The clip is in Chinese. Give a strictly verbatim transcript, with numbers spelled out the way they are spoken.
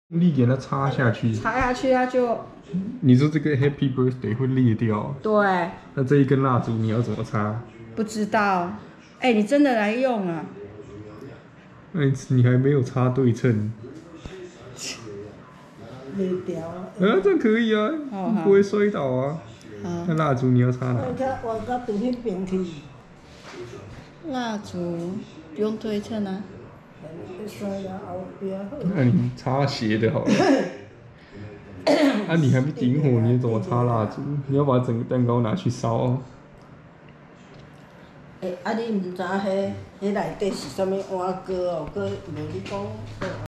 力给它插下去， 插下去它就。 你说这个 Happy Birthday 会裂掉？ 对。 那这一根蜡烛你要怎么插？ 不知道。哎、欸，你真的来用啊？ 那你你还没有插对称。 裂掉。啊， 这样可以啊， 哦、 不会摔倒啊。那蜡烛你要插哪？ 我甲我甲对迄边去。 蜡烛不用对称啊。 那你插斜的好了。啊，你还没点火，你怎么插蜡烛？你要把整个蛋糕拿去烧。 诶、欸，啊，你毋知迄迄内底是啥物碗糕哦？搁无你讲。